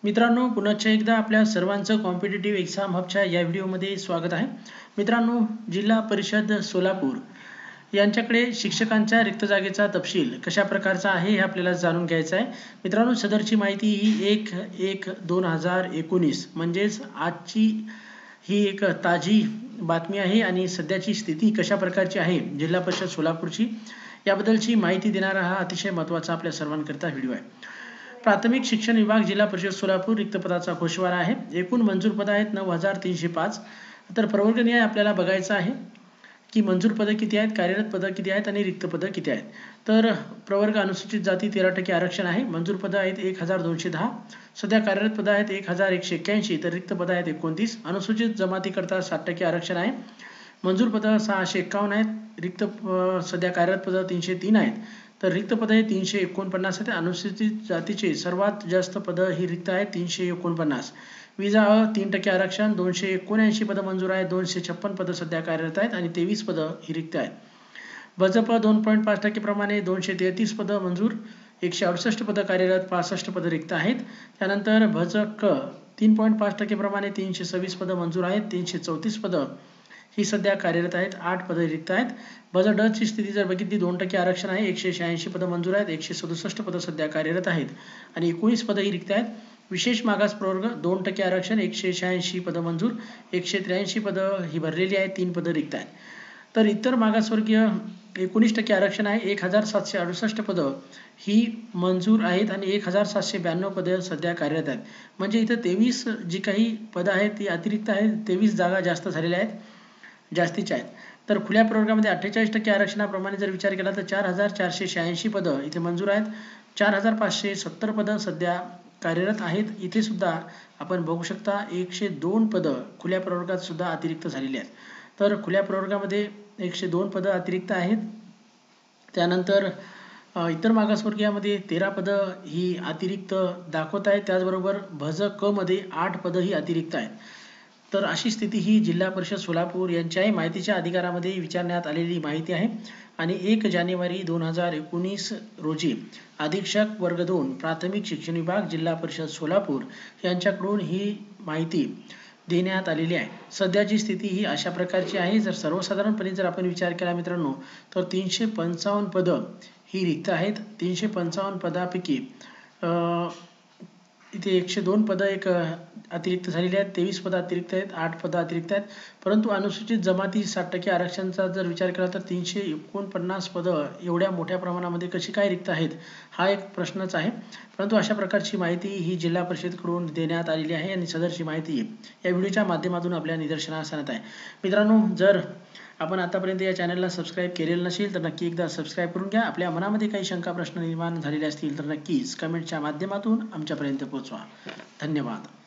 मित्रांनो, पुन्हा एकदा आपल्या सर्वांचं कॉम्पिटिटिव्ह एक्झाम हबच्या या व्हिडिओमध्ये स्वागत आहे. मित्रांनो, जिल्हा परिषद सोलापूर यांच्याकडे शिक्षकांच्या रिक्त जागेचा तपशील कशा प्रकारचा आहे हे आपल्याला जाणून घ्यायचं आहे. मित्रांनो, सदरची माहिती ही 1/1/2019 म्हणजेच आजची ही एक ताजी बातमी आहे आणि सध्याची स्थिती कशा प्रकारची आहे जिल्हा परिषद सोलापूरची याबद्दलची माहिती देणारा हा अतिशय महत्त्वाचा आपल्या सर्वांकरता व्हिडिओ आहे. प्राथमिक शिक्षण विभाग जिल्हा परिषद सोलापूर रिक्त पदाचा घोषवारा आहे. एकूण मंजूर पद आहेत 9305. तर प्रवर्गनिहाय आपल्याला बघायचं आहे की मंजूर पदं किती आहेत, कार्यरत पदं किती आहेत आणि रिक्त पदं किती आहेत. तर प्रवर्ग अनुसूचित जाती 13% आरक्षण आहे. मंजूर पदं आहेत 1210. सध्या कार्यरत पदं आहेत 1181. तर रिक्त पदं आहेत 29. अनुसूचित जमातीकरता 60% आरक्षण आहे. मंजूर पदं 651 आहेत. रिक्त सध्या कार्यरत पदं 303 आहेत. तर रिक्त पदं हे 349 आहेत. अनुसूचित जातीचे सर्वात जास्त पदं ही रिक्त आहेत 349. विजा 3% आरक्षण 279 पदं मंजूर आहेत. 256 पदं सध्या कार्यरत आहेत आणि 23 पदं ही रिक्त आहेत. भाजप 2.5% प्रमाणे 233 पदं मंजूर, 168 पदं कार्यरत, 65 पदं रिक्त आहेत. त्यानंतर भाजप 3.5% प्रमाणे 326 पदं मंजूर आहेत, 334 पदं ही सध्या कार्यरत आहेत, 8 पदं रिक्त आहेत. बजट ड ची स्थिती जर बघितली 2% आरक्षण आहे, 186 पदं मंजूर आहेत, 167 पदं सध्या कार्यरत आहेत आणि 19 पदं ही रिक्त आहेत. विशेष मागास प्रवर्ग 2% आरक्षण, 186 पदं मंजूर, 183 पदं ही भरलेली आहेत, 3 पदं रिक्त आहेत. तर इतर मागासवर्गीय 19% आरक्षण आहे, 1768 पदं ही मंजूर आहेत आणि 1792 पदं सध्या कार्यरत आहेत. म्हणजे इथं 23 जी काही पदं आहेत ती अतिरिक्त आहेत, 23 जागा जास्त झालेल्या आहेत, जास्तीच्या आहेत. तर खुल्या प्रवर्गामध्ये 48% आरक्षणाप्रमाणे जर विचार केला तर 4486 पदं इथे मंजूर आहेत. 4570 पदं सध्या कार्यरत आहेत. इथे सुद्धा आपण बघू शकता 102 पदं खुल्या प्रवर्गात सुद्धा अतिरिक्त झालेली आहेत. तर खुल्या प्रवर्गामध्ये 102 पदं अतिरिक्त आहेत. त्यानंतर इतर मागासवर्गीयामध्ये 13 पदं ही अतिरिक्त दाखवत आहेत. त्याचबरोबर भज क मध्ये 8 पदं ही अतिरिक्त आहेत. तर अशी स्थिती ही जिल्हा परिषद सोलापूर यांच्याही माहितीच्या अधिकारामध्ये विचारण्यात आलेली माहिती आहे आणि 1 जानेवारी 2019 रोजी अधीक्षक वर्ग 2 प्राथमिक शिक्षण विभाग जिल्हा परिषद सोलापूर यांच्याकडून ही माहिती देण्यात आलेली आहे. सध्याची स्थिती ही अशा प्रकारची आहे. जर सर्वसाधारणपणे जर आपण विचार केला मित्रांनो तर 355 पदं ही रिक्त आहेत. 355 पदापैकी इथे 102 पदं एक अतिरिक्त झालेली आहेत, 23 पदं अतिरिक्त आहेत, 8 पदं अतिरिक्त आहेत. परंतु अनुसूचित जमाती 60% आरक्षणाचा जर विचार केला तर 349 पदं एवढ्या मोठ्या प्रमाणामध्ये कशी काय रिक्त आहेत हा एक प्रश्नच आहे. परंतु अशा प्रकारची माहिती ही जिल्हा परिषदेकडून देण्यात आलेली आहे आणि सदरची माहिती या व्हिडिओच्या माध्यमातून आपल्या निदर्शनास आणत आहे. मित्रांनो, जर आपण आतापर्यंत या चॅनलला सबस्क्राईब केलेलं नसेल तर नक्की एकदा सबस्क्राईब करून घ्या. आपल्या मनामध्ये काही शंका प्रश्न निर्माण झालेले असतील तर नक्कीच कमेंटच्या माध्यमातून आमच्यापर्यंत पोहोचवा. धन्यवाद.